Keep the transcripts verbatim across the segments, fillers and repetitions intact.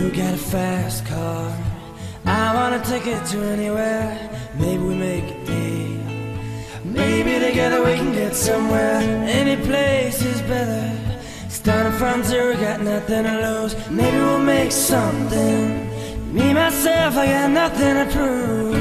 You got a fast car, I wanna take it to anywhere. Maybe we make a deal, maybe together we can get somewhere. Any place is better. Starting from zero, got nothing to lose. Maybe we'll make something. Me, myself, I got nothing to prove.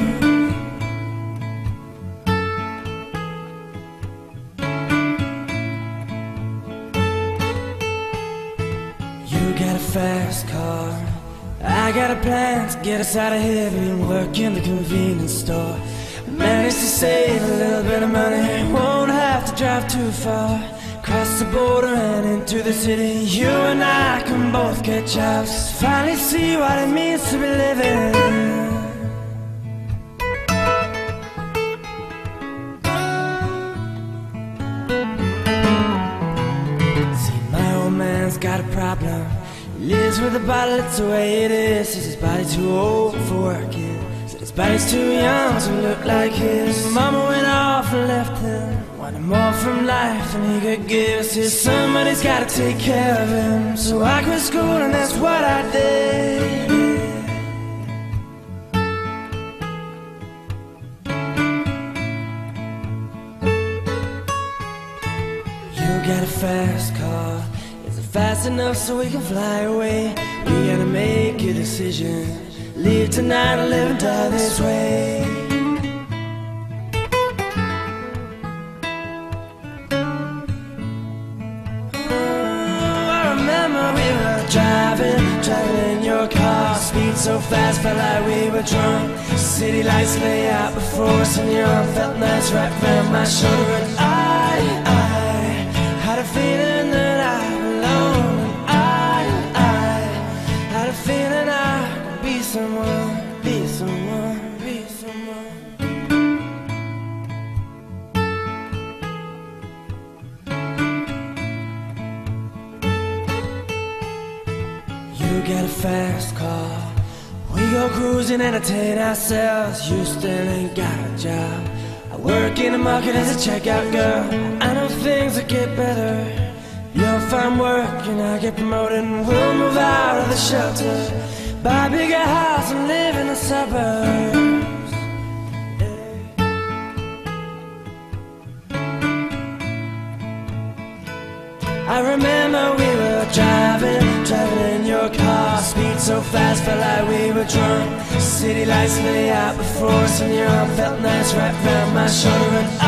You got a fast car, I got a plan to get us out of here and work in the convenience store. Managed to save a little bit of money, won't have to drive too far. Cross the border and into the city, you and I can both get jobs. Finally see what it means to be living. See, my old man's got a problem. He lives with a bottle, it's the way it is. Says his body's too old for working, said his body's too young to look like his. Mama went off and left him, wanted more from life than he could give. Says somebody's gotta take care of him, so I quit school and that's what I did. You got a fast car, is it fast enough so we can fly away? We gotta make a decision, leave tonight or live and die this way. We were driving, driving in your car. Speed so fast, felt like we were drunk. City lights lay out before us, and your arm felt nice right around my shoulder. And I, I had a feeling that I belonged. And I, I had a feeling I could be someone, be someone, be someone. You got a fast car, we go cruising, entertain ourselves. You still ain't got a job, I work in the market as a checkout girl. I know things will get better, you'll find work and I'll get promoted, and we'll move out of the shelter, buy a bigger house and live in the suburbs. I remember we were driving, driving in your car. Speed so fast, felt like we were drunk. City lights lay out before us, and your arm felt nice right around my shoulder. And